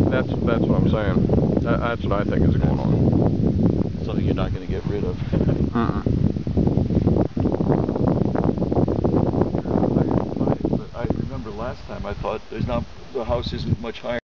That's what I'm saying. That's what I think is going on. Something you're not going to get rid of. I remember last time I thought the house isn't much higher.